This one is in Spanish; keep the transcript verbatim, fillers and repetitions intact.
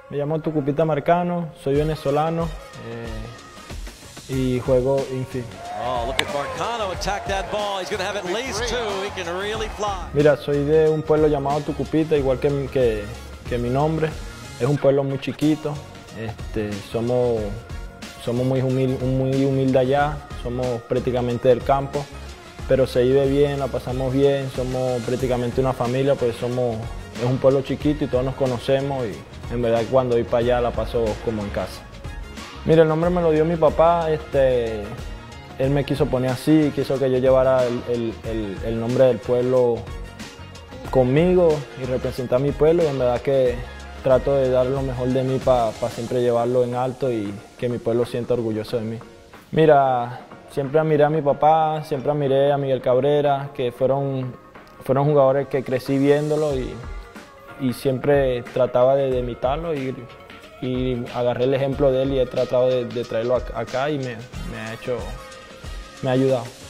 Me llamo Tucupita Marcano, soy venezolano eh, y juego infield. Oh, look at Marcano attack that ball. He's going to have at least two. He can really fly. Mira, soy de un pueblo llamado Tucupita, igual que, mi- que, que mi nombre. Es un pueblo muy chiquito. Este, somos, somos muy humildes muy humilde allá, somos prácticamente del campo, pero se vive bien, la pasamos bien, somos prácticamente una familia, pues somos, es un pueblo chiquito y todos nos conocemos y en verdad cuando voy para allá la paso como en casa. Mira, el nombre me lo dio mi papá, este, él me quiso poner así, quiso que yo llevara el, el, el, el nombre del pueblo conmigo y representar mi pueblo, y en verdad que trato de dar lo mejor de mí para pa siempre llevarlo en alto y que mi pueblo sienta orgulloso de mí. Mira, siempre admiré a mi papá, siempre admiré a Miguel Cabrera, que fueron, fueron jugadores que crecí viéndolo y, y siempre trataba de, de imitarlo y, y agarré el ejemplo de él y he tratado de, de traerlo acá y me, me ha hecho, me ha ayudado.